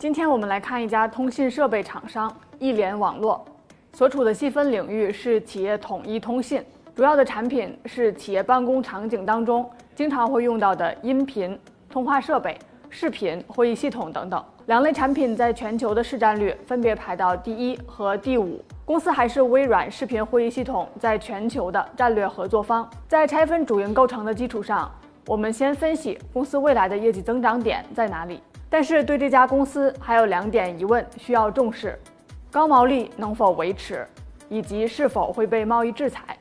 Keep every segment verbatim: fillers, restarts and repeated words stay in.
今天我们来看一家通信设备厂商一联网络，所处的细分领域是企业统一通信，主要的产品是企业办公场景当中经常会用到的音频、通话设备、视频、会议系统等等。两类产品在全球的市占率分别排到第一和第五。公司还是微软视频会议系统在全球的战略合作方。在拆分主营构成的基础上，我们先分析公司未来的业绩增长点在哪里。但是对这家公司还有两点疑问需要重视：高毛利能否维持，以及是否会被贸易制裁。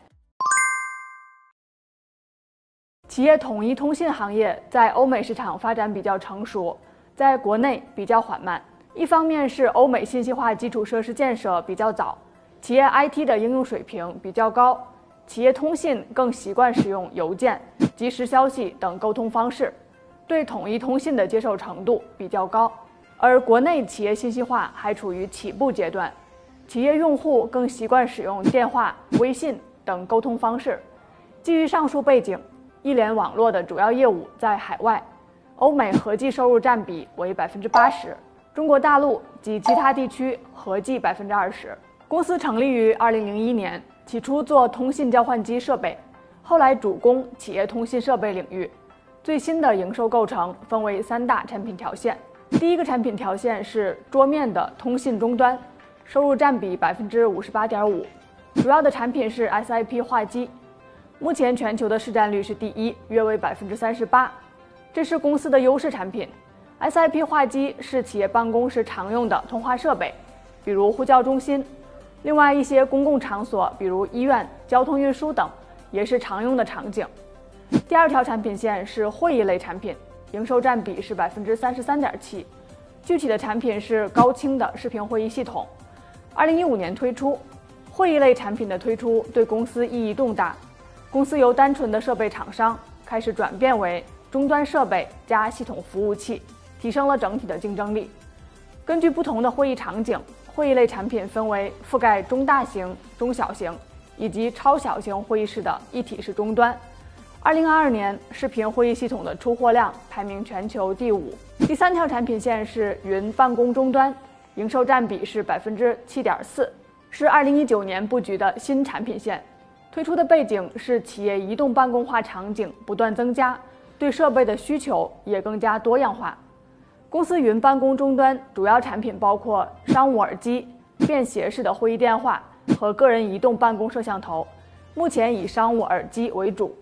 企业统一通信行业在欧美市场发展比较成熟，在国内比较缓慢。一方面是欧美信息化基础设施建设比较早，企业 I T 的应用水平比较高，企业通信更习惯使用邮件、即时消息等沟通方式，对统一通信的接受程度比较高。而国内企业信息化还处于起步阶段，企业用户更习惯使用电话、微信等沟通方式。基于上述背景，一联网络的主要业务在海外，欧美合计收入占比为百分之八十，中国大陆及其他地区合计百分之二十。公司成立于二零零一年，起初做通信交换机设备，后来主攻企业通信设备领域。最新的营收构成分为三大产品条线。第一个产品条线是桌面的通信终端，收入占比百分之五十八点五，主要的产品是 S I P 话机，目前全球的市占率是第一，约为百分之三十八，这是公司的优势产品。S I P 话机是企业办公室常用的通话设备，比如呼叫中心，另外一些公共场所，比如医院、交通运输等，也是常用的场景。第二条产品线是会议类产品，营收占比是百分之三十三点七，具体的产品是高清的视频会议系统。二零一五年推出，会议类产品的推出对公司意义重大，公司由单纯的设备厂商开始转变为终端设备加系统服务器，提升了整体的竞争力。根据不同的会议场景，会议类产品分为覆盖中大型、中小型以及超小型会议室的一体式终端。二零二二年，视频会议系统的出货量排名全球第五。第三条产品线是云办公终端，营收占比是百分之七点四，是二零一九年布局的新产品线。推出的背景是企业移动办公化场景不断增加，对设备的需求也更加多样化。公司云办公终端主要产品包括商务耳机、便携式的会议电话和个人移动办公摄像头，目前以商务耳机为主。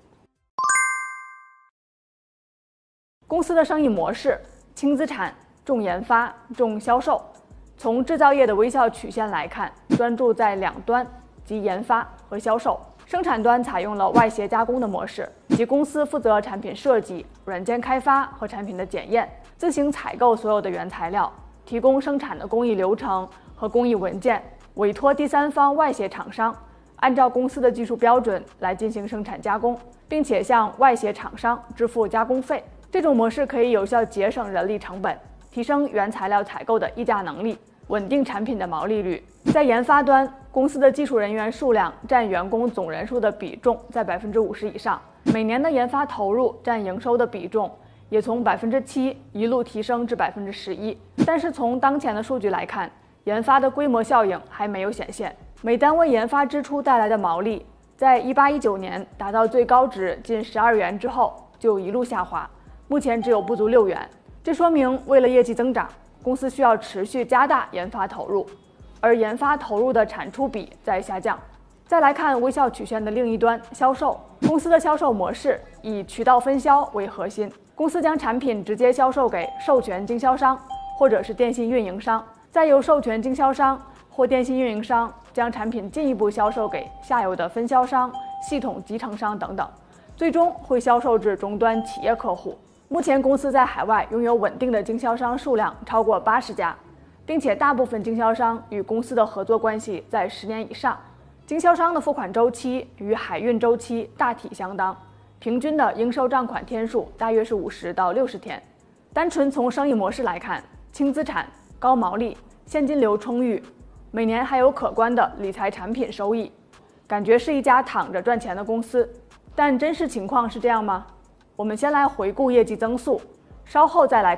公司的生意模式轻资产、重研发、重销售。从制造业的微笑曲线来看，专注在两端，即研发和销售。生产端采用了外协加工的模式，即公司负责产品设计、软件开发和产品的检验，自行采购所有的原材料，提供生产的工艺流程和工艺文件，委托第三方外协厂商按照公司的技术标准来进行生产加工，并且向外协厂商支付加工费。这种模式可以有效节省人力成本，提升原材料采购的议价能力，稳定产品的毛利率。在研发端，公司的技术人员数量占员工总人数的比重在百分之五十以上，每年的研发投入占营收的比重也从百分之七一路提升至百分之十一。但是从当前的数据来看，研发的规模效应还没有显现，每单位研发支出带来的毛利，在一八一九年达到最高值近十二元之后就一路下滑，目前只有不足六元。这说明为了业绩增长，公司需要持续加大研发投入，而研发投入的产出比在下降。再来看微笑曲线的另一端，销售。公司的销售模式以渠道分销为核心，公司将产品直接销售给授权经销商或者是电信运营商，再由授权经销商或电信运营商将产品进一步销售给下游的分销商、系统集成商等等，最终会销售至终端企业客户。目前公司在海外拥有稳定的经销商数量超过八十家，并且大部分经销商与公司的合作关系在十年以上。经销商的付款周期与海运周期大体相当，平均的应收账款天数大约是五十到六十天。单纯从生意模式来看，轻资产、高毛利、现金流充裕，每年还有可观的理财产品收益，感觉是一家躺着赚钱的公司。但真实情况是这样吗？我们先来回顾业绩增速，稍后再来看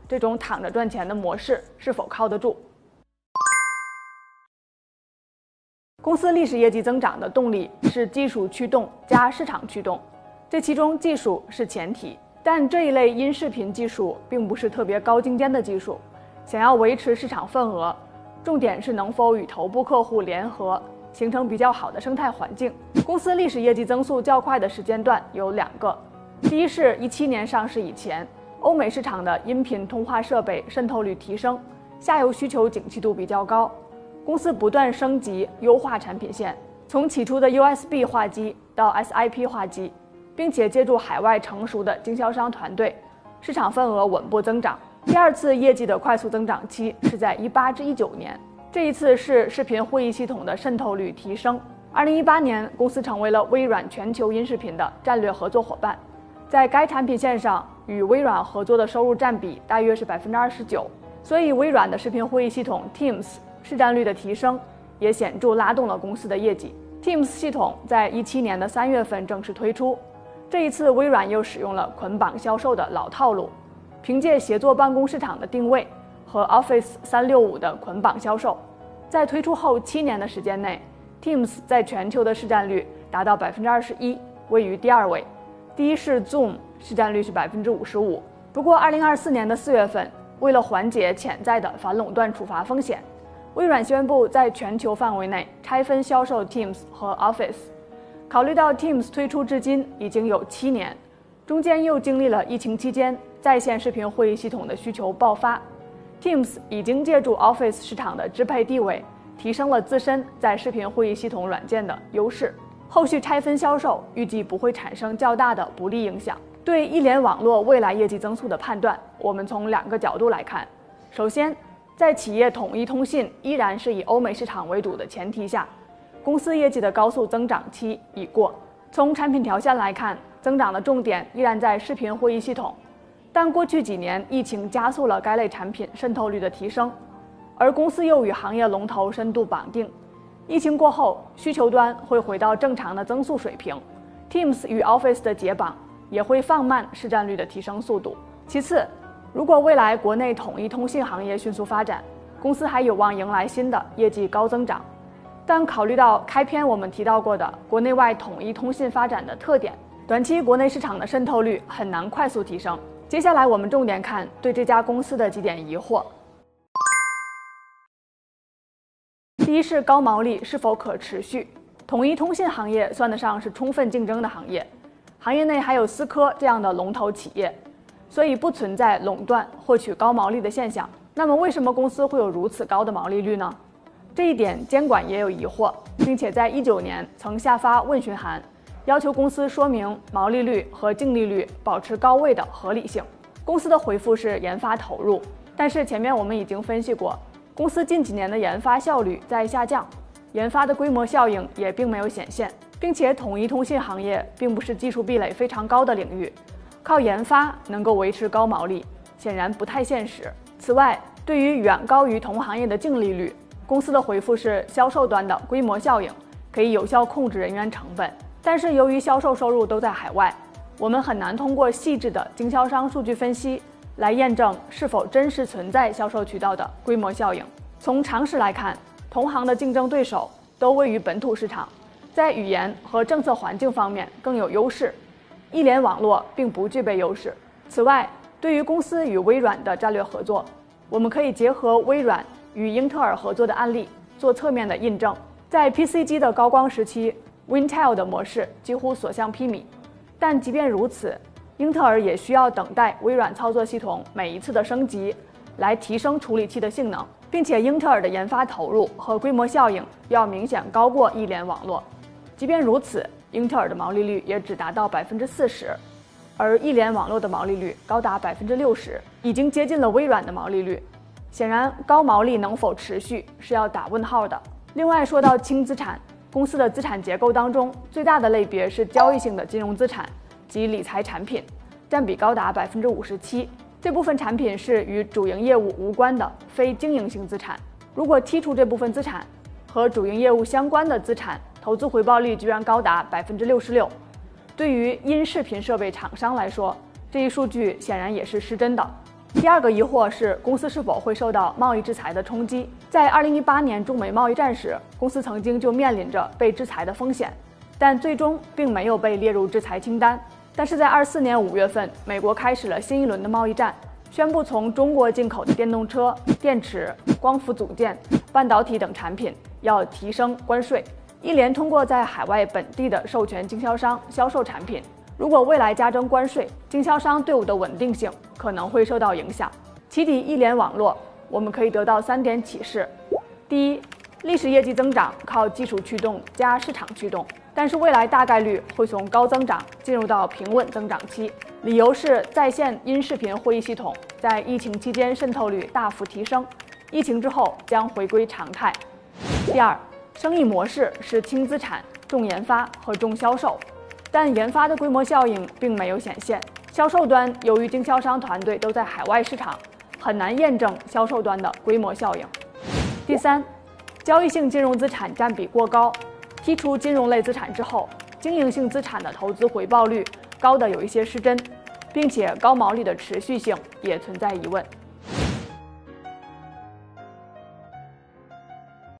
这种躺着赚钱的模式是否靠得住。公司历史业绩增长的动力是技术驱动加市场驱动，这其中技术是前提，但这一类音视频技术并不是特别高精尖的技术，想要维持市场份额，重点是能否与头部客户联合，形成比较好的生态环境。公司历史业绩增速较快的时间段有两个，第一是一七年上市以前，欧美市场的音频通话设备渗透率提升，下游需求景气度比较高，公司不断升级优化产品线，从起初的 U S B 话机到 S I P 话机，并且借助海外成熟的经销商团队，市场份额稳步增长。第二次业绩的快速增长期是在一八至一九年，这一次是视频会议系统的渗透率提升。二零一八年，公司成为了微软全球音视频的战略合作伙伴，在该产品线上与微软合作的收入占比大约是百分之二十九，所以微软的视频会议系统 Teams 市占率的提升也显著拉动了公司的业绩。Teams 系统在一七年的三月份正式推出，这一次微软又使用了捆绑销售的老套路，凭借协作办公市场的定位和 Office 三六五的捆绑销售，在推出后七年的时间内 ，Teams 在全球的市占率达到百分之二十一，位于第二位。第一是 Zoom， 市占率是百分之五十五。不过，二零二四年的四月份，为了缓解潜在的反垄断处罚风险，微软宣布在全球范围内拆分销售 Teams 和 Office。考虑到 Teams 推出至今已经有七年，中间又经历了疫情期间在线视频会议系统的需求爆发， Teams 已经借助 Office 市场的支配地位，提升了自身在视频会议系统软件的优势。后续拆分销售预计不会产生较大的不利影响。对一联网络未来业绩增速的判断，我们从两个角度来看。首先，在企业统一通信依然是以欧美市场为主的前提下，公司业绩的高速增长期已过。从产品条线来看，增长的重点依然在视频会议系统，但过去几年疫情加速了该类产品渗透率的提升，而公司又与行业龙头深度绑定，疫情过后需求端会回到正常的增速水平， Teams 与 Office 的解绑也会放慢市占率的提升速度。其次，如果未来国内统一通信行业迅速发展，公司还有望迎来新的业绩高增长。但考虑到开篇我们提到过的国内外统一通信发展的特点，短期国内市场的渗透率很难快速提升。接下来我们重点看对这家公司的几点疑惑。第一是高毛利是否可持续。统一通信行业算得上是充分竞争的行业，行业内还有思科这样的龙头企业，所以不存在垄断获取高毛利的现象。那么为什么公司会有如此高的毛利率呢？这一点监管也有疑惑，并且在一九年曾下发问询函，要求公司说明毛利率和净利率保持高位的合理性。公司的回复是研发投入，但是前面我们已经分析过，公司近几年的研发效率在下降，研发的规模效应也并没有显现，并且统一通信行业并不是技术壁垒非常高的领域，靠研发能够维持高毛利显然不太现实。此外，对于远高于同行业的净利率，公司的回复是销售端的规模效应可以有效控制人员成本，但是由于销售收入都在海外，我们很难通过细致的经销商数据分析来验证是否真实存在销售渠道的规模效应。从常识来看，同行的竞争对手都位于本土市场，在语言和政策环境方面更有优势，一联网络并不具备优势。此外，对于公司与微软的战略合作，我们可以结合微软与英特尔合作的案例做侧面的印证。在 P C 机的高光时期， Intel 的模式几乎所向披靡，但即便如此，英特尔也需要等待微软操作系统每一次的升级来提升处理器的性能，并且英特尔的研发投入和规模效应要明显高过一联网络。即便如此，英特尔的毛利率也只达到百分之四十，而一联网络的毛利率高达百分之六十，已经接近了微软的毛利率。显然，高毛利能否持续是要打问号的。另外，说到轻资产，公司的资产结构当中最大的类别是交易性的金融资产及理财产品，占比高达百分之五十七。这部分产品是与主营业务无关的非经营性资产。如果剔除这部分资产，和主营业务相关的资产投资回报率居然高达百分之六十六。对于音视频设备厂商来说，这一数据显然也是失真的。 第二个疑惑是公司是否会受到贸易制裁的冲击。在二零一八年中美贸易战时，公司曾经就面临着被制裁的风险，但最终并没有被列入制裁清单。但是在二四年五月份，美国开始了新一轮的贸易战，宣布从中国进口的电动车、电池、光伏组件、半导体等产品要提升关税，一连通过在海外本地的授权经销商销售产品。如果未来加征关税，经销商队伍的稳定性可能会受到影响。起底一联网络，我们可以得到三点启示：第一，历史业绩增长靠技术驱动加市场驱动，但是未来大概率会从高增长进入到平稳增长期。理由是在线音视频会议系统在疫情期间渗透率大幅提升，疫情之后将回归常态。第二，生意模式是轻资产、重研发和重销售，但研发的规模效应并没有显现。销售端由于经销商团队都在海外市场，很难验证销售端的规模效应。第三，交易性金融资产占比过高，剔除金融类资产之后，经营性资产的投资回报率高的有一些失真，并且高毛利的持续性也存在疑问。